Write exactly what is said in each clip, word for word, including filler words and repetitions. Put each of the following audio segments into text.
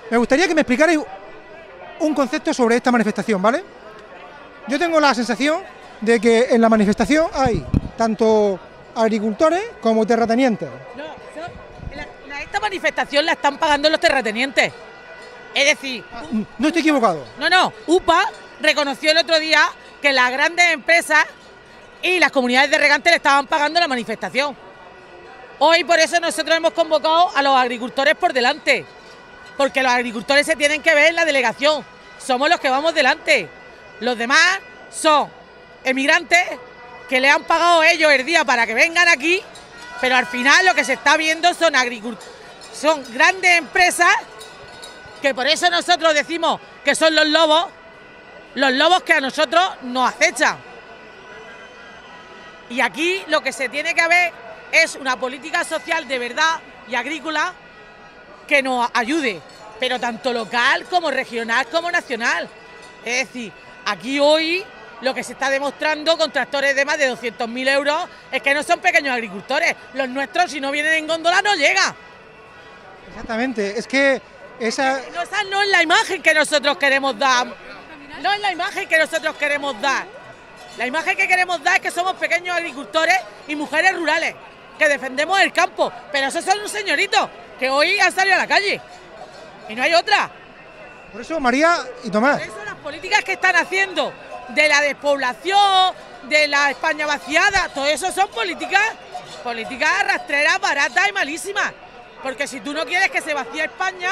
me gustaría que me explicarais un concepto sobre esta manifestación, ¿vale? Yo tengo la sensación de que en la manifestación hay tanto agricultores como terratenientes. No, so, la, la, esta manifestación la están pagando los terratenientes. Es decir... No estoy equivocado. No, no, U P A reconoció el otro día que las grandes empresas y las comunidades de regantes le estaban pagando la manifestación. Hoy por eso nosotros hemos convocado a los agricultores por delante, porque los agricultores se tienen que ver en la delegación, somos los que vamos delante. Los demás son emigrantes que le han pagado ellos el día para que vengan aquí, pero al final lo que se está viendo son agricultores, son grandes empresas, que por eso nosotros decimos que son los lobos, los lobos que a nosotros nos acechan. Y aquí lo que se tiene que ver es una política social de verdad y agrícola que nos ayude, pero tanto local como regional como nacional. Es decir, aquí hoy lo que se está demostrando con tractores de más de doscientos mil euros es que no son pequeños agricultores. Los nuestros, si no vienen en góndola, no llegan. Exactamente, es que esa... No, esa no es la imagen que nosotros queremos dar. No es la imagen que nosotros queremos dar. La imagen que queremos dar es que somos pequeños agricultores y mujeres rurales, que defendemos el campo, pero esos son unos señoritos que hoy han salido a la calle y no hay otra. Por eso, María y Tomás, por eso las políticas que están haciendo de la despoblación, de la España vaciada, todo eso son políticas, políticas rastreras, baratas y malísimas, porque si tú no quieres que se vacíe España,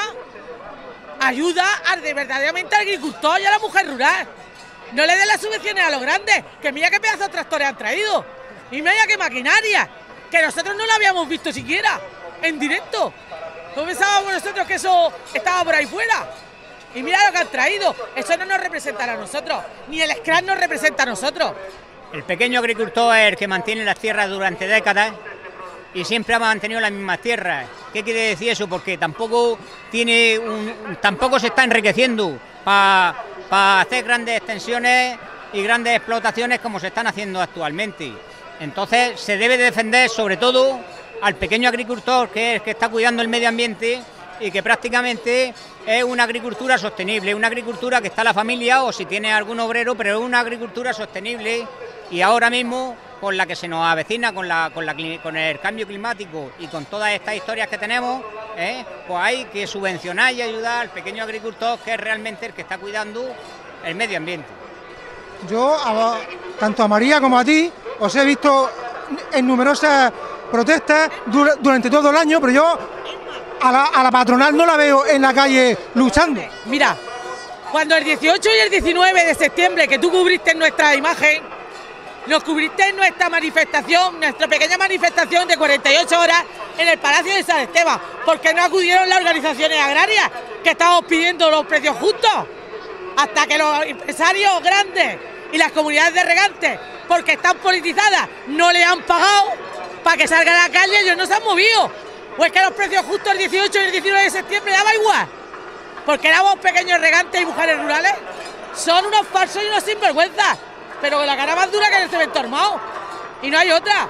ayuda al de verdaderamente al agricultor y a la mujer rural. No le den las subvenciones a los grandes, que mira qué pedazos de tractores han traído, y mira qué maquinaria, que nosotros no lo habíamos visto siquiera, en directo. No pensábamos nosotros que eso estaba por ahí fuera. Y mira lo que han traído, eso no nos representa a nosotros, ni el Scrap nos representa a nosotros. El pequeño agricultor es el que mantiene las tierras durante décadas y siempre ha mantenido las mismas tierras. ¿Qué quiere decir eso? Porque tampoco tiene un, tampoco se está enriqueciendo para pa hacer grandes extensiones y grandes explotaciones como se están haciendo actualmente. Entonces se debe defender sobre todo al pequeño agricultor, que es el que está cuidando el medio ambiente y que prácticamente es una agricultura sostenible, una agricultura que está la familia o si tiene algún obrero, pero es una agricultura sostenible. Y ahora mismo, con la que se nos avecina, con, la, con, la, con el cambio climático y con todas estas historias que tenemos, ¿eh? pues hay que subvencionar y ayudar al pequeño agricultor, que es realmente el que está cuidando el medio ambiente. Yo, a, tanto a María como a ti, os he visto en numerosas protestas dura, durante todo el año, pero yo a la, a la patronal no la veo en la calle luchando. Mira, cuando el dieciocho y el diecinueve de septiembre, que tú cubriste nuestra imagen, nos cubriste en nuestra manifestación, nuestra pequeña manifestación de cuarenta y ocho horas en el Palacio de San Esteban, porque no acudieron las organizaciones agrarias que estábamos pidiendo los precios justos, hasta que los empresarios grandes y las comunidades de regantes, porque están politizadas, no le han pagado para que salgan a la calle, ellos no se han movido. O es que los precios justos el dieciocho y el diecinueve de septiembre daba igual, porque éramos pequeños regantes y mujeres rurales. Son unos falsos y unos sinvergüenzas, pero con la cara más dura que en el cemento armado, y no hay otra.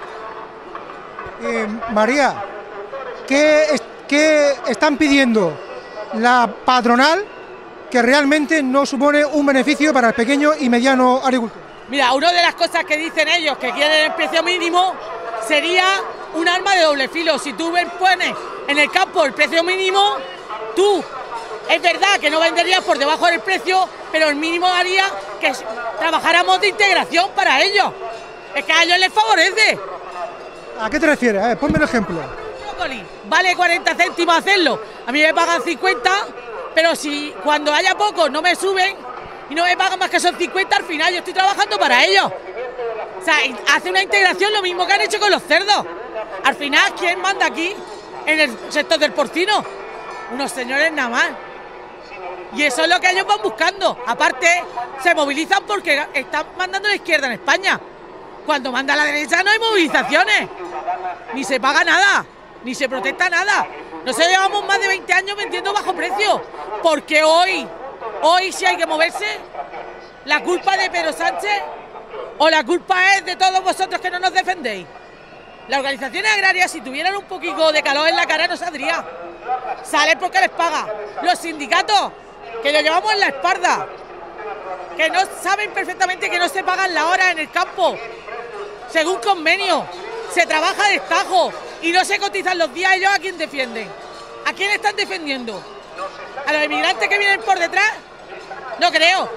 Eh, María, ¿qué, es, ¿qué están pidiendo la patronal que realmente no supone un beneficio para el pequeño y mediano agricultor? Mira, una de las cosas que dicen ellos que quieren el precio mínimo sería un arma de doble filo. Si tú pones en el campo el precio mínimo, tú, es verdad que no venderías por debajo del precio, pero el mínimo haría que trabajáramos de integración para ellos. Es que a ellos les favorece. ¿A qué te refieres? A ver, ponme un ejemplo. Vale cuarenta céntimos hacerlo, a mí me pagan cincuenta, pero si cuando haya poco no me suben y no me pagan más que son cincuenta, al final yo estoy trabajando para ellos. O sea, hace una integración lo mismo que han hecho con los cerdos. Al final, ¿quién manda aquí en el sector del porcino? Unos señores nada más. Y eso es lo que ellos van buscando. Aparte, se movilizan porque están mandando la izquierda en España. Cuando manda la derecha no hay movilizaciones. Ni se paga nada, ni se protesta nada. Nosotros llevamos más de veinte años vendiendo bajo precio. Porque hoy, hoy sí hay que moverse. ¿La culpa de Pedro Sánchez o la culpa es de todos vosotros que no nos defendéis? Las organizaciones agrarias, si tuvieran un poquito de calor en la cara, no saldría. salen porque les paga. Los sindicatos, que lo llevamos en la espalda, que no saben perfectamente que no se pagan la hora en el campo, según convenio, se trabaja a destajo y no se cotizan los días. ¿Ellos a quién defienden? ¿A quién están defendiendo? ¿A los inmigrantes que vienen por detrás? No creo.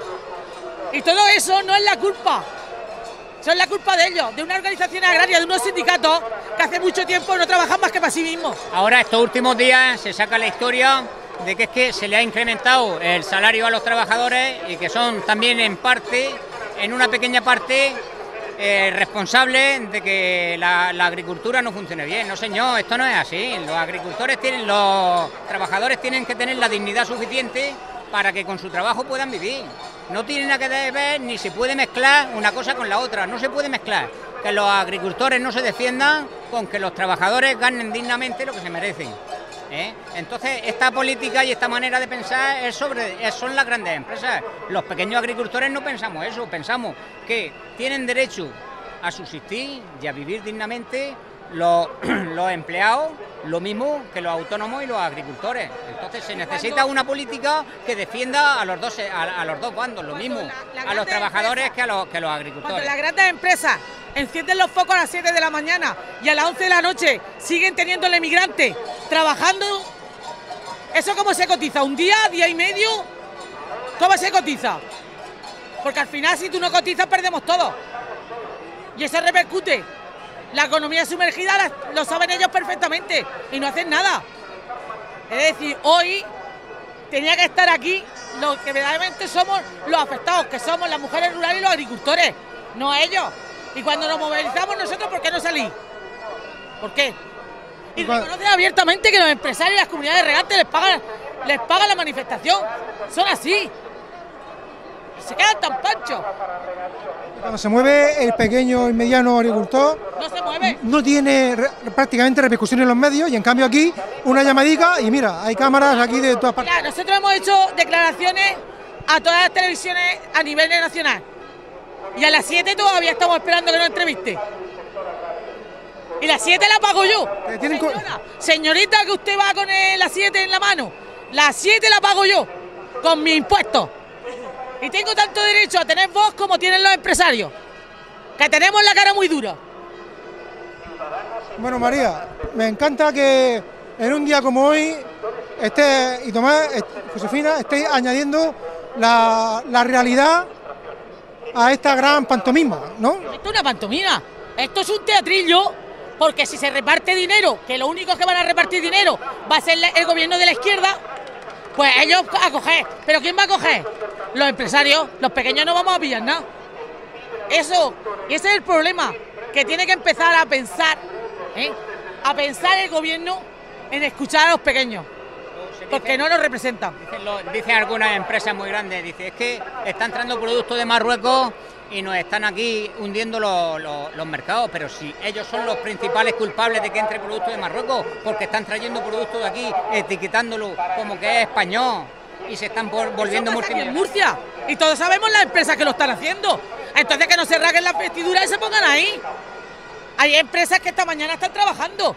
Y todo eso no es la culpa, son la culpa de ellos, de una organización agraria, de unos sindicatos que hace mucho tiempo no trabajan más que para sí mismos. Ahora, estos últimos días, se saca la historia de que es que se le ha incrementado el salario a los trabajadores y que son también en parte, en una pequeña parte, eh, responsables de que la, la agricultura no funcione bien. No, señor, esto no es así. Los agricultores tienen, los trabajadores tienen que tener la dignidad suficiente para que con su trabajo puedan vivir. No tienen nada que ver ni se puede mezclar una cosa con la otra. No se puede mezclar que los agricultores no se defiendan con que los trabajadores ganen dignamente lo que se merecen. ¿Eh? Entonces, esta política y esta manera de pensar es sobre, es, son las grandes empresas. Los pequeños agricultores no pensamos eso, pensamos que tienen derecho a subsistir y a vivir dignamente los, los empleados, lo mismo que los autónomos y los agricultores. Entonces se necesita una política que defienda a los dos, a, a los dos bandos, lo mismo a los trabajadores que a los, que a los agricultores. Cuando las grandes empresas encienden los focos a las siete de la mañana y a las once de la noche siguen teniendo el emigrante trabajando, ¿eso cómo se cotiza? ¿Un día, día y medio? ¿Cómo se cotiza? Porque al final, si tú no cotizas, perdemos todo. Y eso repercute. La economía sumergida lo saben ellos perfectamente y no hacen nada. Es decir, hoy tenía que estar aquí los que verdaderamente somos los afectados, que somos las mujeres rurales y los agricultores, no ellos. Y cuando nos movilizamos nosotros, ¿por qué no salís? ¿Por qué? Y reconocen abiertamente que los empresarios y las comunidades regantes les pagan, les pagan la manifestación. Son así. Y se quedan tan panchos. Cuando se mueve el pequeño y mediano agricultor, no se mueve. No tiene re, prácticamente repercusión en los medios, y en cambio aquí una llamadita y mira, hay cámaras aquí de todas partes. Mira, nosotros hemos hecho declaraciones a todas las televisiones a nivel nacional. Y a las siete todavía estamos esperando que nos entreviste. Y las siete la pago yo. Señora, señorita, que usted va con el, las siete en la mano. Las siete la pago yo, con mis impuestos. Y tengo tanto derecho a tener voz como tienen los empresarios, que tenemos la cara muy dura. Bueno, María, me encanta que en un día como hoy, esté, y Tomás, Josefina, estéis añadiendo la, la realidad a esta gran pantomima, ¿no? Esto es una pantomima, esto es un teatrillo, porque si se reparte dinero, que lo único que van a repartir dinero va a ser el gobierno de la izquierda, pues ellos a coger. ¿Pero quién va a coger? Los empresarios. Los pequeños no vamos a pillar nada. Eso, y ese es el problema, que tiene que empezar a pensar, ¿eh? a pensar el gobierno en escuchar a los pequeños, porque no nos representan. Dicen, lo, dicen algunas empresas muy grandes, dice, es que está entrando productos de Marruecos y nos están aquí hundiendo los, los, los mercados, pero si ellos son los principales culpables de que entre productos de Marruecos, porque están trayendo productos de aquí, etiquetándolo como que es español, y se están por, volviendo multimillonarios. En Murcia, y todos sabemos las empresas que lo están haciendo, entonces que no se rasguen las vestiduras y se pongan ahí. Hay empresas que esta mañana están trabajando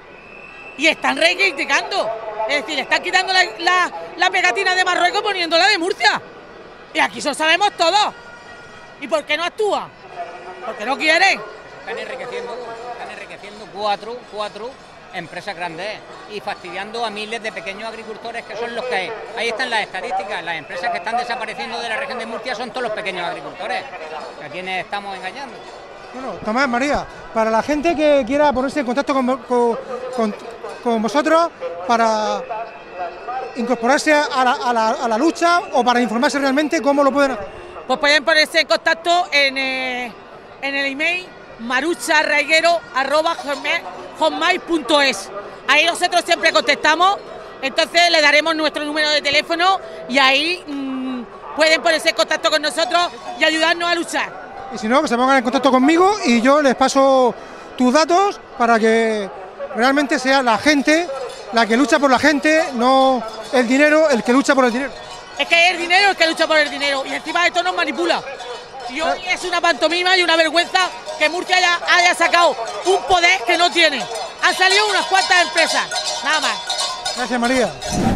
y están reivindicando, es decir, están quitando la, la, la pegatina de Marruecos poniéndola de Murcia, y aquí eso sabemos todos. ¿Y por qué no actúa? Porque no quieren. Están enriqueciendo, están enriqueciendo cuatro, cuatro empresas grandes y fastidiando a miles de pequeños agricultores que son los que hay. Ahí están las estadísticas, las empresas que están desapareciendo de la región de Murcia son todos los pequeños agricultores, a quienes estamos engañando. Bueno, Tomás, María, para la gente que quiera ponerse en contacto con, con, con, con vosotros para incorporarse a la, a, la, a la lucha o para informarse realmente, ¿cómo lo pueden hacer? Pues pueden ponerse en contacto en, eh, en el email marucharraiguero arroba hotmail punto es. Ahí nosotros siempre contestamos, entonces le daremos nuestro número de teléfono y ahí mmm, pueden ponerse en contacto con nosotros y ayudarnos a luchar. Y si no, que se pongan en contacto conmigo y yo les paso tus datos para que realmente sea la gente la que lucha por la gente, no el dinero el que lucha por el dinero. Es que es el dinero el que lucha por el dinero y encima de todo nos manipula. Y hoy es una pantomima y una vergüenza que Murcia haya, haya sacado un poder que no tiene. Han salido unas cuantas empresas, nada más. Gracias, María.